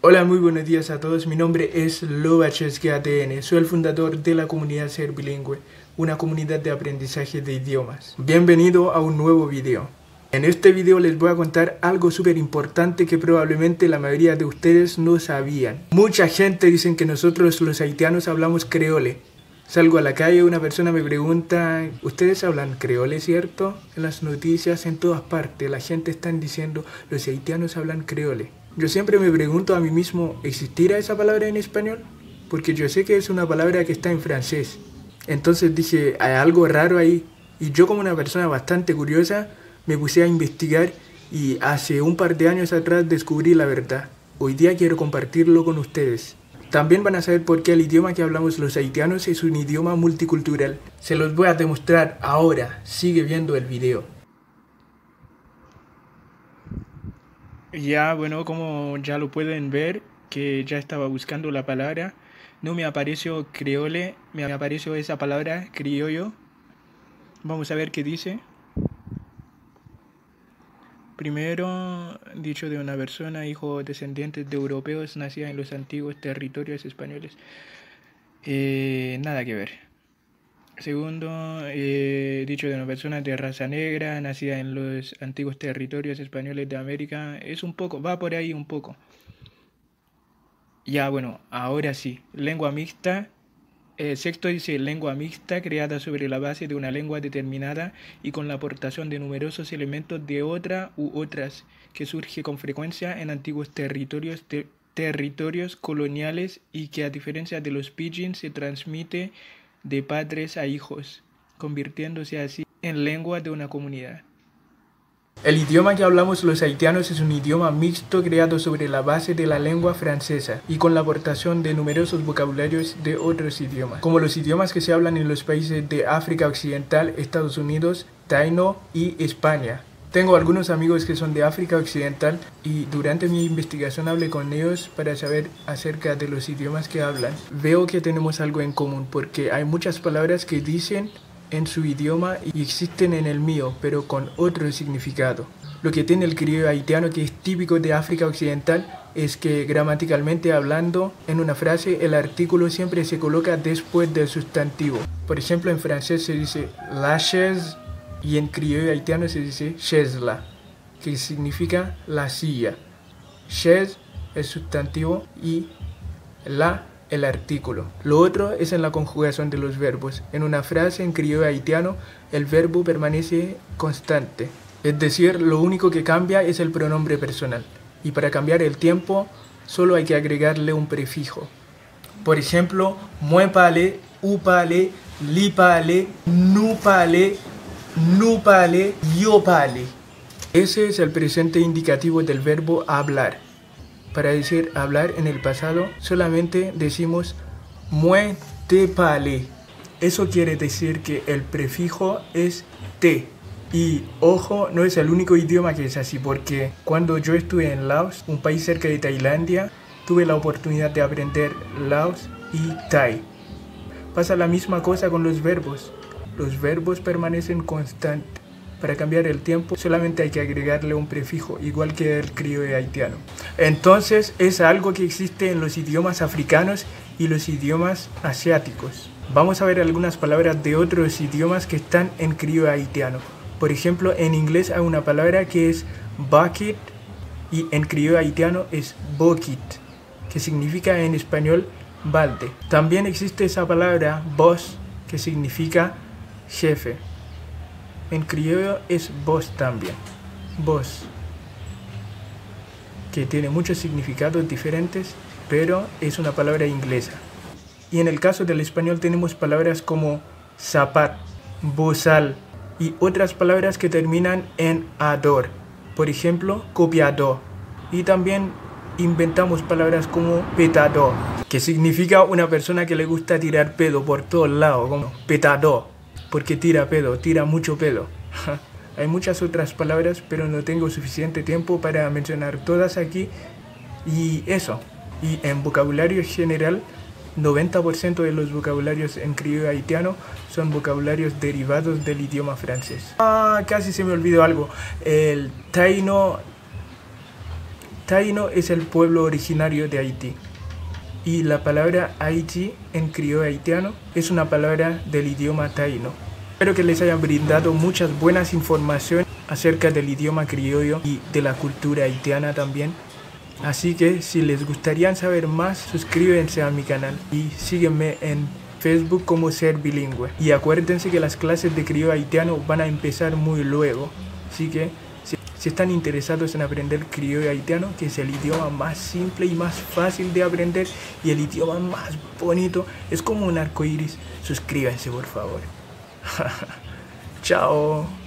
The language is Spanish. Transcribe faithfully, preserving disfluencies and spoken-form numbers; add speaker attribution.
Speaker 1: Hola, muy buenos días a todos. Mi nombre es LobaCheskyATN. Soy el fundador de la comunidad Ser Bilingüe, una comunidad de aprendizaje de idiomas. Bienvenido a un nuevo video. En este video les voy a contar algo súper importante que probablemente la mayoría de ustedes no sabían. Mucha gente dice que nosotros los haitianos hablamos creole. Salgo a la calle, una persona me pregunta, ¿ustedes hablan creole, cierto? En las noticias, en todas partes, la gente está diciendo, los haitianos hablan creole. Yo siempre me pregunto a mí mismo, ¿existirá esa palabra en español? Porque yo sé que es una palabra que está en francés. Entonces dije, hay algo raro ahí. Y yo, como una persona bastante curiosa, me puse a investigar y hace un par de años atrás descubrí la verdad. Hoy día quiero compartirlo con ustedes. También van a saber por qué el idioma que hablamos los haitianos es un idioma multicultural. Se los voy a demostrar ahora. Sigue viendo el video. Ya, bueno, como ya lo pueden ver, que ya estaba buscando la palabra, no me apareció creole, me apareció esa palabra criollo. Vamos a ver qué dice. Primero, dicho de una persona, hijo descendiente de europeos, nacida en los antiguos territorios españoles. Eh, nada que ver. Segundo, eh, dicho de una persona de raza negra, nacida en los antiguos territorios españoles de América. Es un poco, va por ahí un poco. Ya, bueno, ahora sí. Lengua mixta. Eh, sexto dice lengua mixta, creada sobre la base de una lengua determinada y con la aportación de numerosos elementos de otra u otras, que surge con frecuencia en antiguos territorios, ter territorios coloniales y que, a diferencia de los pidgin, se transmite de padres a hijos, convirtiéndose así en lengua de una comunidad. El idioma que hablamos los haitianos es un idioma mixto creado sobre la base de la lengua francesa y con la aportación de numerosos vocabularios de otros idiomas, como los idiomas que se hablan en los países de África Occidental, Estados Unidos, Taíno y España. Tengo algunos amigos que son de África Occidental y durante mi investigación hablé con ellos para saber acerca de los idiomas que hablan. Veo que tenemos algo en común porque hay muchas palabras que dicen en su idioma y existen en el mío, pero con otro significado. Lo que tiene el criollo haitiano, que es típico de África Occidental, es que gramaticalmente hablando, en una frase el artículo siempre se coloca después del sustantivo. Por ejemplo, en francés se dice la chaise y en criollo haitiano se dice chaise-la, que significa la silla. Chaise el sustantivo y la el artículo. Lo otro es en la conjugación de los verbos. En una frase en criollo haitiano, el verbo permanece constante. Es decir, lo único que cambia es el pronombre personal. Y para cambiar el tiempo, solo hay que agregarle un prefijo. Por ejemplo, moi pale, u pale, li pale, nu pale, nu pale, yo pale. Ese es el presente indicativo del verbo hablar. Para decir hablar en el pasado, solamente decimos moi te pale. Eso quiere decir que el prefijo es te. Y ojo, no es el único idioma que es así, porque cuando yo estuve en Laos, un país cerca de Tailandia, tuve la oportunidad de aprender Laos y Thai. Pasa la misma cosa con los verbos. Los verbos permanecen constantes. Para cambiar el tiempo solamente hay que agregarle un prefijo, igual que el criollo haitiano. Entonces es algo que existe en los idiomas africanos y los idiomas asiáticos. Vamos a ver algunas palabras de otros idiomas que están en criollo haitiano. Por ejemplo, en inglés hay una palabra que es bucket y en criollo haitiano es bucket, que significa en español balde. También existe esa palabra boss, que significa jefe. En criollo es boss también, boss, que tiene muchos significados diferentes, pero es una palabra inglesa. Y en el caso del español tenemos palabras como zapat, bozal y otras palabras que terminan en ador, por ejemplo, copiador. Y también inventamos palabras como petador, que significa una persona que le gusta tirar pedo por todos lados, como petador. Porque tira pedo, tira mucho pedo. Hay muchas otras palabras, pero no tengo suficiente tiempo para mencionar todas aquí. Y eso. Y en vocabulario general, noventa por ciento de los vocabularios en criollo haitiano son vocabularios derivados del idioma francés. Ah, casi se me olvidó algo. El taíno Taíno es el pueblo originario de Haití. Y la palabra Haití en criollo haitiano es una palabra del idioma taíno. Espero que les hayan brindado muchas buenas informaciones acerca del idioma criollo y de la cultura haitiana también. Así que si les gustaría saber más, suscríbanse a mi canal y sígueme en Facebook como Ser Bilingüe. Y acuérdense que las clases de criollo haitiano van a empezar muy luego. Así que si, si están interesados en aprender criollo haitiano, que es el idioma más simple y más fácil de aprender y el idioma más bonito, es como un arco iris, suscríbanse por favor. Chao.